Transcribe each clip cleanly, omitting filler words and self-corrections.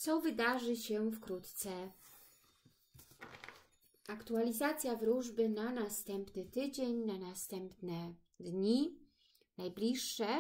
co wydarzy się wkrótce. Aktualizacja wróżby na następny tydzień, na następne dni, najbliższe.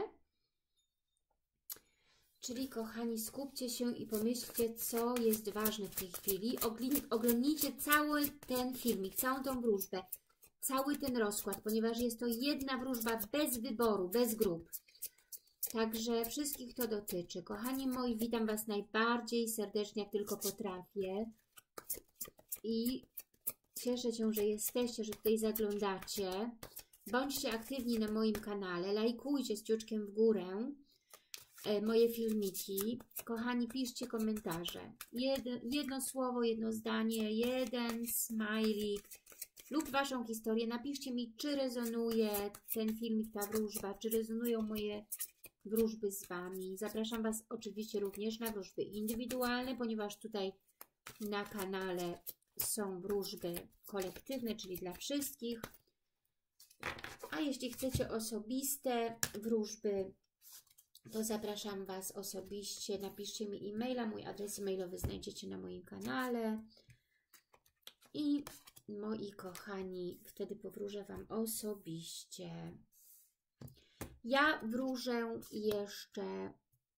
Czyli kochani, skupcie się i pomyślcie, co jest ważne w tej chwili. Oglądnijcie cały ten filmik, całą tą wróżbę, cały ten rozkład, ponieważ jest to jedna wróżba bez wyboru, bez grup. Także wszystkich to dotyczy. Kochani moi, witam Was najbardziej serdecznie, jak tylko potrafię. I cieszę się, że jesteście, że tutaj zaglądacie. Bądźcie aktywni na moim kanale, lajkujcie z kciuczkiem w górę moje filmiki. Kochani, piszcie komentarze. Jedno słowo, jedno zdanie, jeden smajlik lub Waszą historię. Napiszcie mi, czy rezonuje ten filmik, ta wróżba, czy rezonują moje wróżby z Wami. Zapraszam Was oczywiście również na wróżby indywidualne, ponieważ tutaj na kanale są wróżby kolektywne, czyli dla wszystkich. A jeśli chcecie osobiste wróżby, to zapraszam Was osobiście. Napiszcie mi e-maila. Mój adres e-mailowy znajdziecie na moim kanale. I moi kochani, wtedy powróżę Wam osobiście. Ja wróżę jeszcze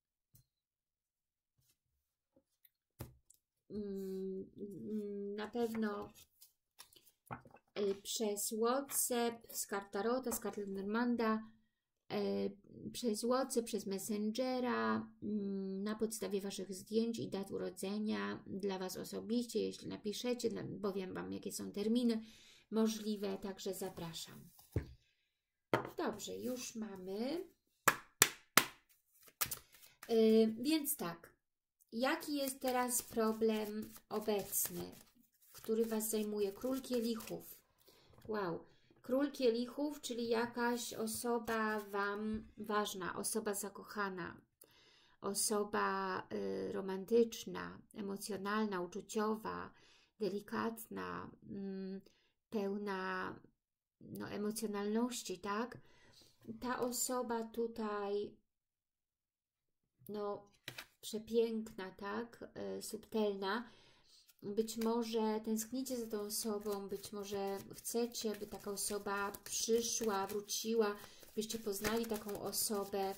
na pewno przez WhatsApp, z kart Tarota, z kart Lenormanda, przez WhatsApp, przez Messengera, na podstawie Waszych zdjęć i dat urodzenia dla Was osobiście, jeśli napiszecie, powiem Wam, jakie są terminy możliwe, także zapraszam. Dobrze, już mamy. Więc tak, jaki jest teraz problem obecny, który Was zajmuje? Król kielichów. Wow. Król kielichów, czyli jakaś osoba Wam ważna, osoba zakochana, osoba romantyczna, emocjonalna, uczuciowa, delikatna, pełna emocjonalności, tak? Ta osoba tutaj, przepiękna, tak? Subtelna. Być może tęsknicie za tą osobą, być może chcecie, by taka osoba przyszła, wróciła, byście poznali taką osobę.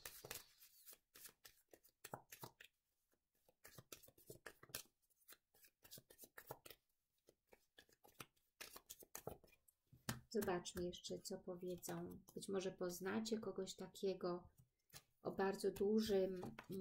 Zobaczmy jeszcze, co powiedzą. Być może poznacie kogoś takiego o bardzo dużym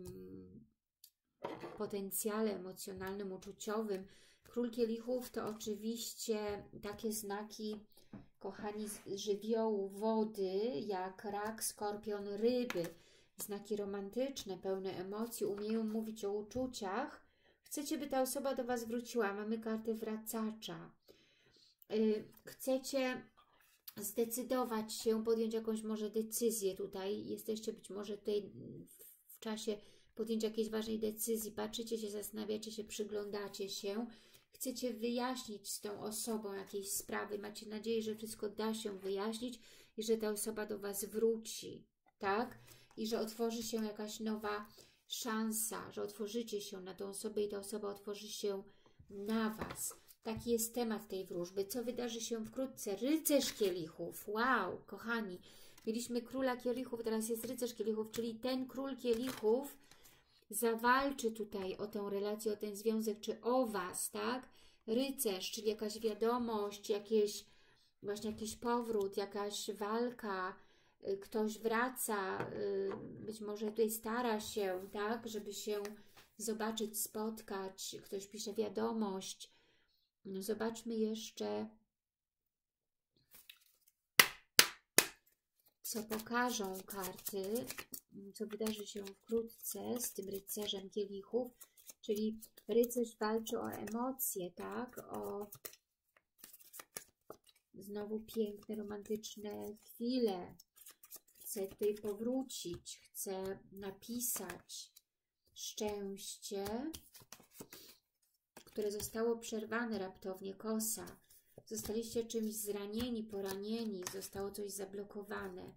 potencjale emocjonalnym, uczuciowym. Król kielichów to oczywiście takie znaki, kochani, żywiołu wody, jak rak, skorpion, ryby. Znaki romantyczne, pełne emocji, umieją mówić o uczuciach. Chcecie, by ta osoba do Was wróciła. Mamy kartę wracacza. Chcecie zdecydować się, podjąć jakąś może decyzję tutaj. Jesteście być może tutaj w czasie podjęcia jakiejś ważnej decyzji, patrzycie się, zastanawiacie się, przyglądacie się, chcecie wyjaśnić z tą osobą jakieś sprawy, macie nadzieję, że wszystko da się wyjaśnić i że ta osoba do Was wróci, tak? I że otworzy się jakaś nowa szansa, że otworzycie się na tą osobę i ta osoba otworzy się na Was. Taki jest temat tej wróżby. Co wydarzy się wkrótce? Rycerz kielichów. Wow, kochani. Mieliśmy króla kielichów, teraz jest rycerz kielichów, czyli ten król kielichów zawalczy tutaj o tę relację, o ten związek, czy o Was, tak? Rycerz, czyli jakaś wiadomość, właśnie jakiś powrót, jakaś walka, ktoś wraca, być może tutaj stara się, tak? Żeby się zobaczyć, spotkać, ktoś pisze wiadomość. Zobaczmy jeszcze, co pokażą karty, co wydarzy się wkrótce z tym rycerzem kielichów, czyli rycerz walczy o emocje, tak? O znowu piękne, romantyczne chwile. Chce tutaj powrócić, chce napisać szczęście, które zostało przerwane raptownie, kosa. Zostaliście czymś zranieni, poranieni, zostało coś zablokowane.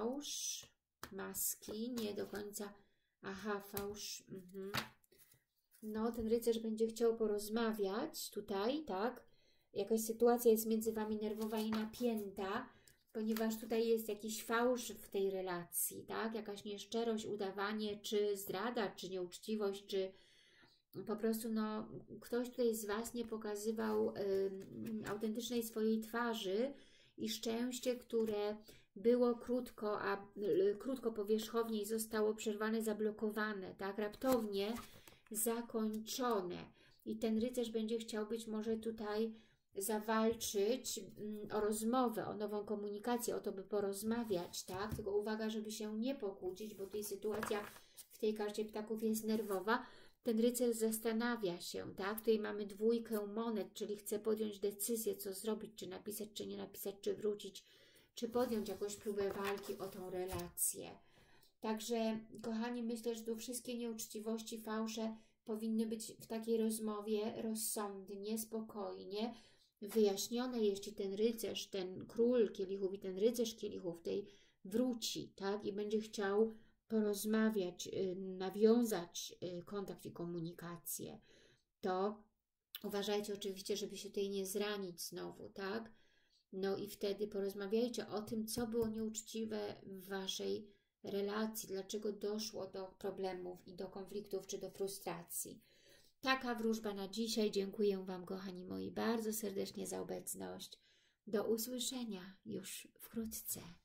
Fałsz, maski, nie do końca. Aha, fałsz. No, ten rycerz będzie chciał porozmawiać tutaj, tak? Jakaś sytuacja jest między Wami nerwowa i napięta, ponieważ tutaj jest jakiś fałsz w tej relacji, tak? Jakaś nieszczerość, udawanie, czy zdrada, czy nieuczciwość, czy po prostu no, ktoś tutaj z Was nie pokazywał autentycznej swojej twarzy i szczęście, które było krótko, a krótko powierzchownie i zostało przerwane, zablokowane, tak? Raptownie zakończone. I ten rycerz będzie chciał być może tutaj zawalczyć o rozmowę, o nową komunikację, o to, by porozmawiać, tak? Tylko uwaga, żeby się nie pokłócić, bo tutaj sytuacja w tej karcie ptaków jest nerwowa. Ten rycerz zastanawia się, tak? Tutaj mamy dwójkę monet, czyli chce podjąć decyzję, co zrobić, czy napisać, czy nie napisać, czy wrócić, czy podjąć jakąś próbę walki o tą relację. Także, kochani, myślę, że tu wszystkie nieuczciwości, fałsze powinny być w takiej rozmowie rozsądnie, spokojnie wyjaśnione, jeśli ten rycerz, ten król kielichów i ten rycerz kielichów tej wróci, tak? I będzie chciał porozmawiać, nawiązać kontakt i komunikację, to uważajcie oczywiście, żeby się tutaj nie zranić znowu, tak? No i wtedy porozmawiajcie o tym, co było nieuczciwe w Waszej relacji, dlaczego doszło do problemów i do konfliktów, czy do frustracji. Taka wróżba na dzisiaj. Dziękuję Wam, kochani moi, bardzo serdecznie za obecność. Do usłyszenia już wkrótce.